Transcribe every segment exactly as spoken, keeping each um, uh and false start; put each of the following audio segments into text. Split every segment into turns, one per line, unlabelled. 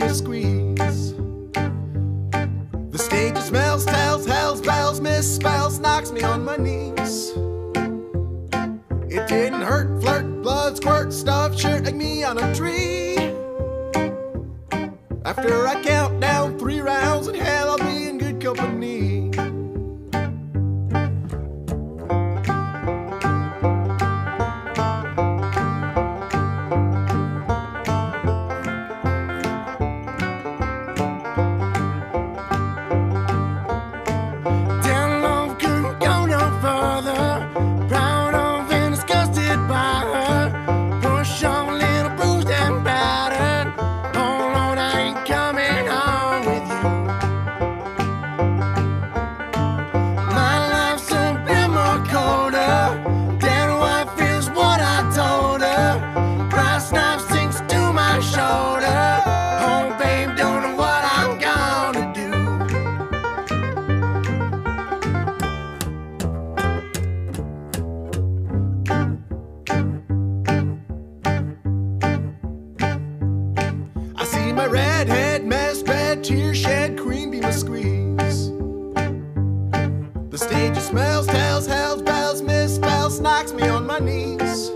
a squeeze. The stage smells, tells, hells, bells, misspells, knocks me on my knees. It didn't hurt, flirt, blood, squirt, stuff, shirt like me on a tree. After I count down three rounds in hell, I'll be in good company. My redhead, mess, red, tear shed, cream beam a squeeze. The stage smells, tells, hells, bells, misspells, knocks me on my knees.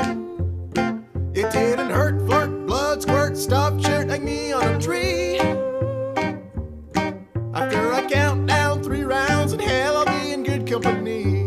It didn't hurt, flirt, blood, squirt, stuff, shirt like me on a tree. After I count down three rounds in hell, I'll be in good company.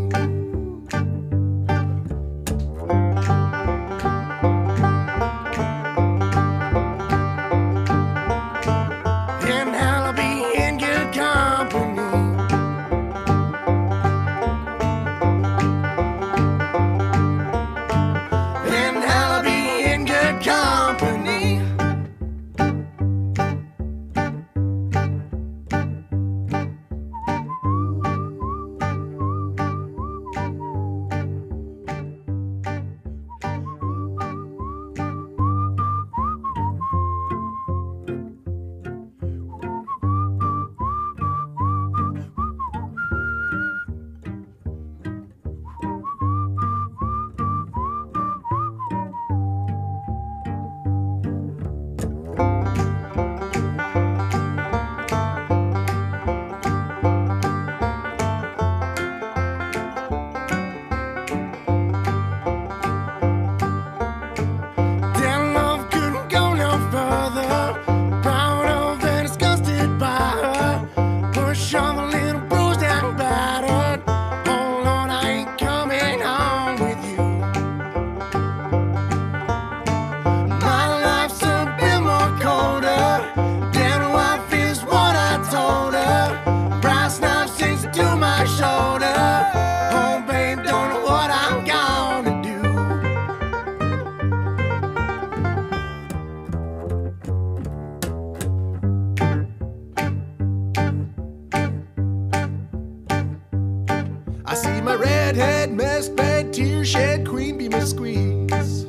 I see my redhead, mess, bed, tear shed, queen beam a squeeze.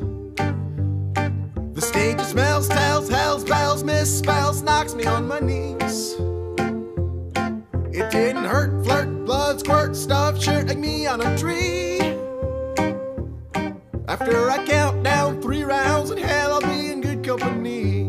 The stage smells, tells, hells, bells, misspells, knocks me on my knees. It didn't hurt, flirt, blood, squirt, stuff, shirt like me on a tree. After I count down three rounds in hell, I'll be in good company.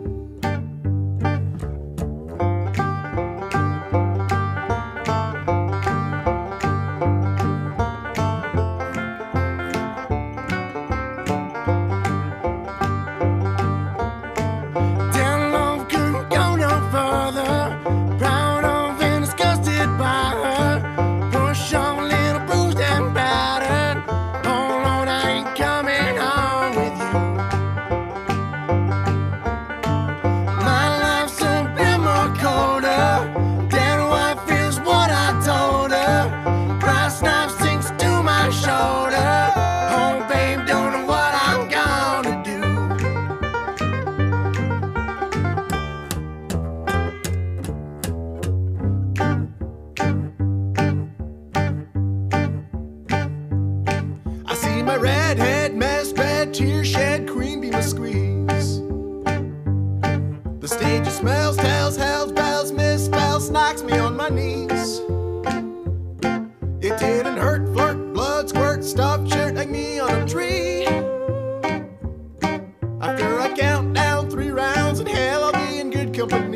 My redhead, mess, bed, tear shed, queen beam a squeeze. The stage smells, tells, hells, bells, misspells, knocks me on my knees. It didn't hurt, flirt, blood, squirt, stuff, shirt like me on a tree. After I count down three rounds in hell, I'll be in good good company.